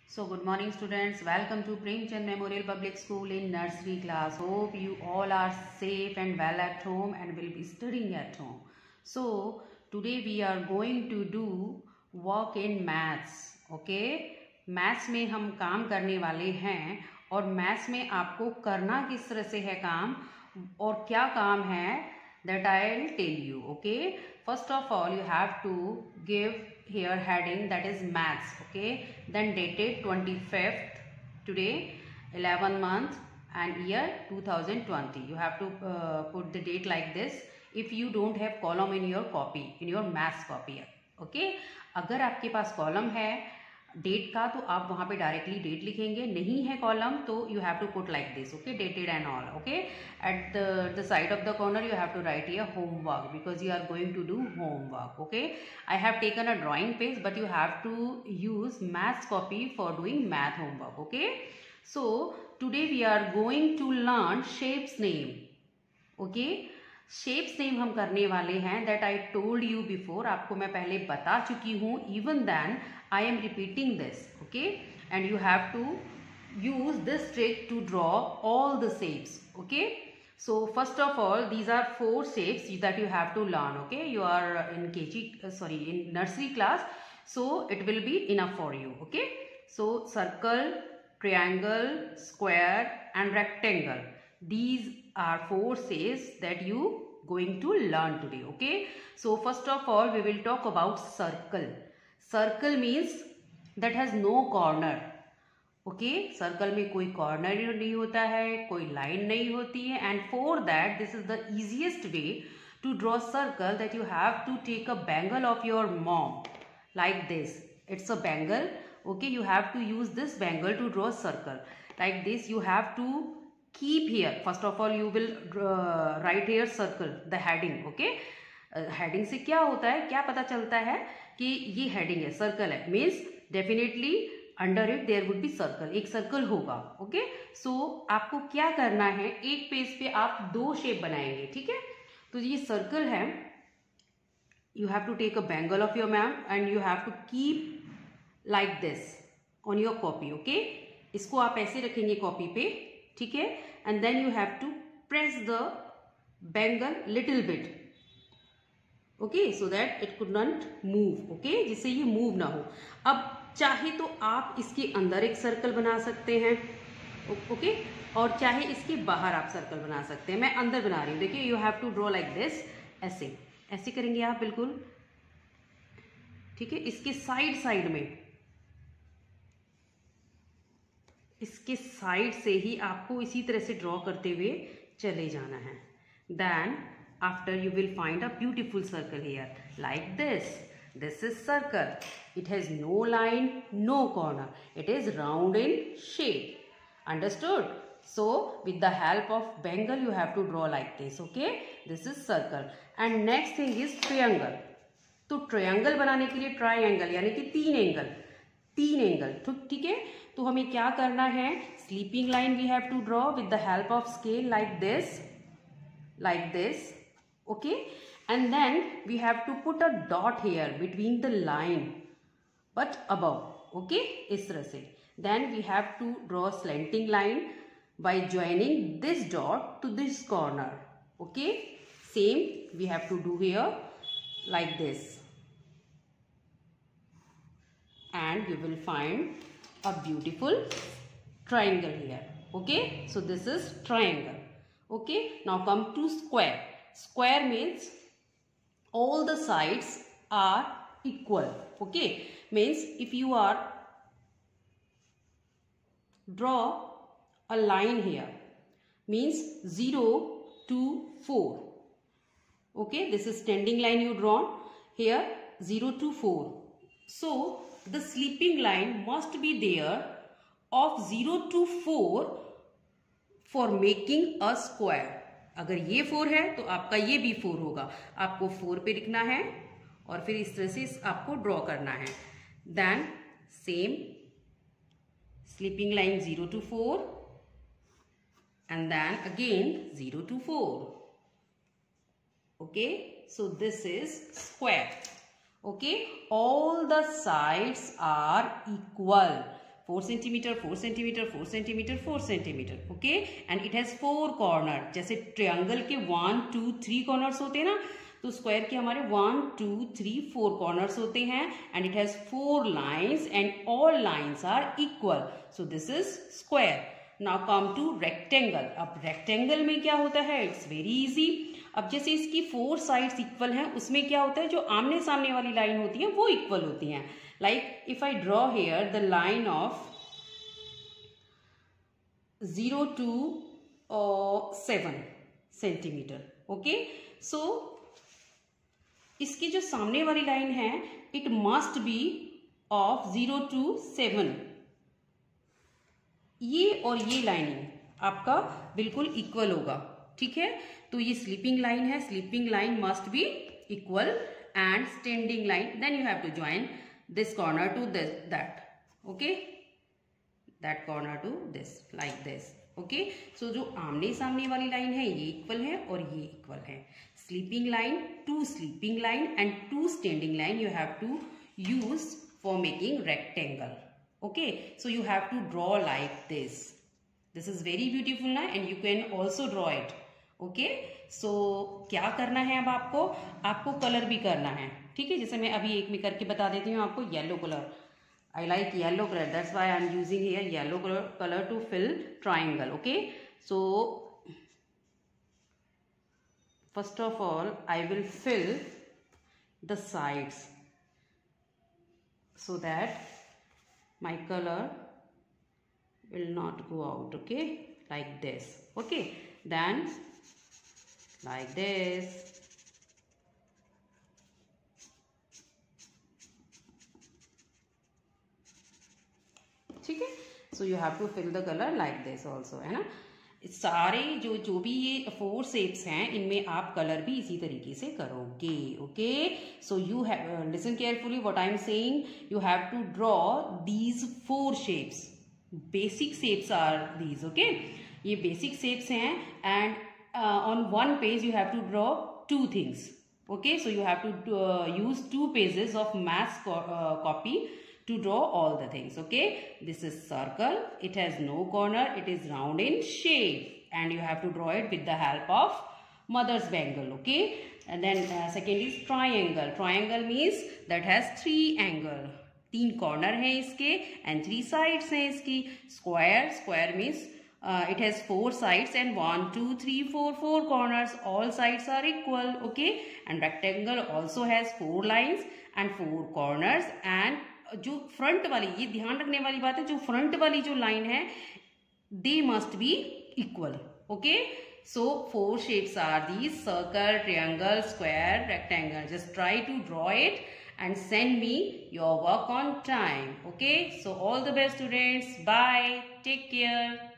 So good morning students, welcome to Premchand Memorial Public School in nursery class. Hope you all are safe and well at home and will be studying at home. So today we are going to do work in maths. Okay? Maths में हम काम करने वाले हैं और maths में आपको करना किस तरह से है काम और क्या काम है that I'll tell you. Okay, first of all you have to give here heading that is maths. Okay, then dated 25th today, 11 month and year 2020. You have to put the date like this if you don't have column in your copy, in your maths copy. Okay, अगर आपके पास column है date का तो आप वहां पे directly date लिखेंगे, नहीं है कॉलम तो you have to put like this. Okay, dated and all. Okay, at the side of the corner you have to write here homework because you are going to do homework. Okay, I have taken a drawing page but you have to use maths copy for doing math homework. Okay, so today we are going to learn shapes name. Okay, shapes name हम करने वाले हैं that I told you before. आपको मैं पहले बता चुकी हूँ. Even then I am repeating this. Okay, and you have to use this trick to draw all the shapes. Okay, so first of all these are 4 shapes that you have to learn. Okay, you are in in nursery class, so it will be enough for you. Okay, so circle, triangle, square and rectangle, these are 4 shapes that you going to learn today. Okay, so first of all we will talk about circle. Circle means that has no corner. Okay, circle में कोई corner नहीं होता है, कोई line नहीं होती है. And for that this is the easiest way to draw circle that you have to take a bangle of your mom like this. It's a bangle. Okay, you have to use this bangle to draw circle like this. You have to keep here first of all you will write here circle the heading. Okay, heading से क्या होता है, क्या पता चलता है कि ये हेडिंग है, सर्कल है, means definitely under it there would be circle, एक सर्कल होगा. ओके, सो आपको क्या करना है, एक पेज पे आप 2 शेप बनाएंगे. ठीक है, तो ये सर्कल है. You have to take a bangle of your mam and you have to keep like this on your copy. Okay, इसको आप ऐसे रखेंगे कॉपी पे. ठीक है, and then you have to press the bangle little bit. Okay, so that it could not move. Okay, जिससे ये move ना हो. अब चाहे तो आप इसके अंदर एक सर्कल बना सकते हैं. ओके, और चाहे इसके बाहर आप सर्कल बना सकते हैं. मैं अंदर बना रही हूँ. देखिए, you have to draw like this. ऐसे ऐसे करेंगे आप बिल्कुल. ठीक है, इसके साइड में, इसके साइड से ही आपको इसी तरह से ड्रॉ करते हुए चले जाना है. Then after you will find a beautiful circle here like this. This is circle. It has no line, no corner. It is round in shape. Understood? So with the help of bangle you have to draw like this. Okay, this is circle. And next thing is triangle. तो triangle बनाने के लिए triangle यानी कि 3 angle. ठीक है, तो हमें क्या करना है, sleeping line we have to draw with the help of scale like this. Okay, and then we have to put a dot here between the line but above. Okay, इस तरह से. Then we have to draw slanting line by joining this dot to this corner. Okay, same we have to do here like this, and you will find a beautiful triangle here. Okay, so this is triangle. Okay, now come to square. Square means all the sides are equal. Okay, means if you are draw a line here means 0 to 4. Okay, this is standing line you drawn here 0 to 4. So the sleeping line must be there of 0 to 4 for making a square. अगर ये 4 है तो आपका ये भी 4 होगा. आपको 4 पे लिखना है और फिर इस तरह से आपको ड्रॉ करना है. Then same sleeping line 0 to 4 and then again 0 to 4. Okay, so this is square. Okay, all the sides are equal 4 centimeter, 4 centimeter, 4 centimeter, 4 centimeter. Okay, and it has 4 corner. जैसे ट्रायंगल के 1, 2, 3 corners होते हैं ना, तो square के हमारे 1, 2, 3, 4 corners होते हैं. And it has 4 lines and all lines are equal. So this is square. Now come to rectangle. अब रेक्टेंगल में क्या होता है? It's very easy. अब जैसे इसकी 4 साइड्स इक्वल हैं, उसमें क्या होता है, जो आमने सामने वाली लाइन होती है वो इक्वल होती हैं. Like if I draw here the line of 0 to 7 centimetre. Okay, so इसकी जो सामने वाली लाइन है, it must be of 0 to 7. ये और ये लाइनिंग आपका बिल्कुल इक्वल होगा. ठीक है, तो ये स्लीपिंग लाइन है. Sleeping line must be equal and standing line, then you have to join this corner to this, that. Okay, that corner to this, like this. Okay, so जो आमने सामने वाली लाइन है ये इक्वल है और ये इक्वल है. Sleeping line, two sleeping line and two standing line you have to use for making rectangle. Okay, so you have to draw like this. This is very beautiful ना, and you can also draw it. Okay, so क्या करना है अब आपको colour भी करना है. ठीक है, जैसे मैं अभी एक में करके बता देती हूँ आपको. Yellow colour, I like yellow colour, that's why I am using here yellow colour to fill triangle. Okay, so first of all I will fill the sides so that my color will not go out. Okay, like this. Okay, then like this. ठीक है, so you have to fill the colour like this also, है ना. सारे जो भी ये 4 shapes हैं, इनमें आप कलर भी इसी तरीके से करोगे. Okay, so you have listen carefully what I am saying. You have to draw these 4 shapes. Basic shapes are these. Okay, ये बेसिक शेप्स हैं and on one page you have to draw 2 things. Okay, so you have to use 2 pages of math copy to draw all the things. Okay, this is circle, it has no corner, it is round in shape, and you have to draw it with the help of mother's bangle. Okay, and then second is triangle. Triangle means that has 3 angle, 3 corner है इसके and 3 sides हैं इसकी. Square, square means it has 4 sides and 1, 2, 3, 4 corners. All sides are equal. Okay, and rectangle also has 4 lines and 4 corners. And जो front वाली, ये ध्यान रखने वाली बात है, जो फ्रंट वाली जो लाइन है they must be equal. Okay, so 4 shapes are these: circle, triangle, square, rectangle. Just try to draw it and send me your work on time. Okay, so all the best students. Bye, take care.